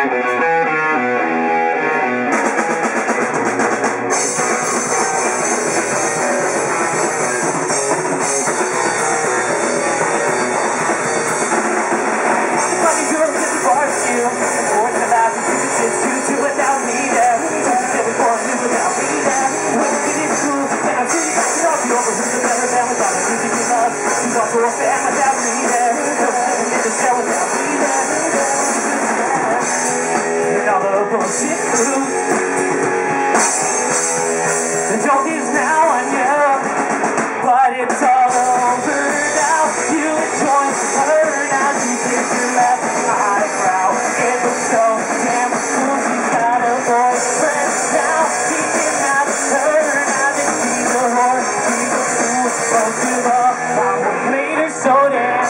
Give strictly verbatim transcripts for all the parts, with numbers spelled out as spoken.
The joke is now on you, but it's all over now. You enjoy her now, she gives your left eyebrow. It looks so damn cool, she's got a boyfriend now. He cannot her now that she's a whore. She's a fool, most of all, I would made her so damn.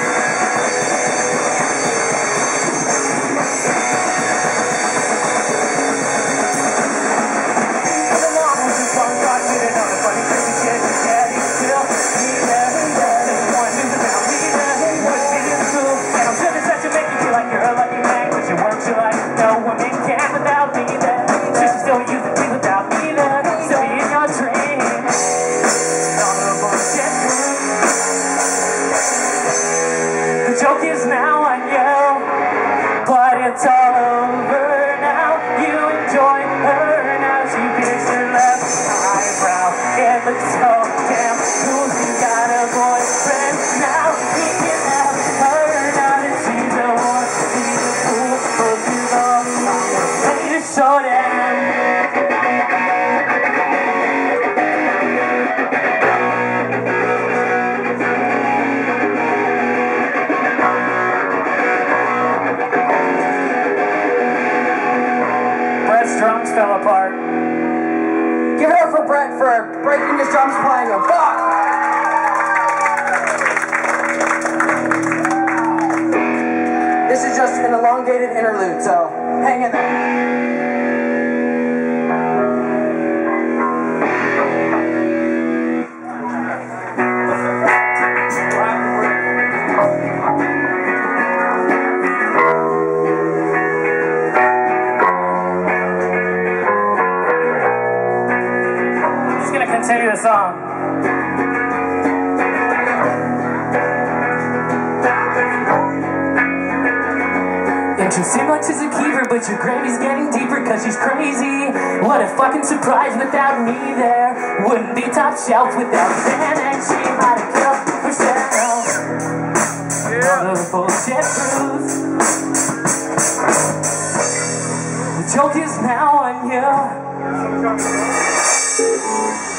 The joke is now on you, but it's all over now. You enjoy her now, she pierced her left eyebrow. It looks so damn cool, she got a boyfriend now. He can have her now that she's a whore. She's a fool, but you know, I'm ready to show them. Drums fell apart. Give it up for Brett for breaking his drums playing them. Fuck! This is just an elongated interlude, so hang in there. Continue the song. And she seems like she's a keeper, but your gravy's getting deeper cause she's crazy. What a fucking surprise without me there. Wouldn't be top shelf without Zen, and she might have killed herself. Yeah. All the bullshit truth. The joke is now on you.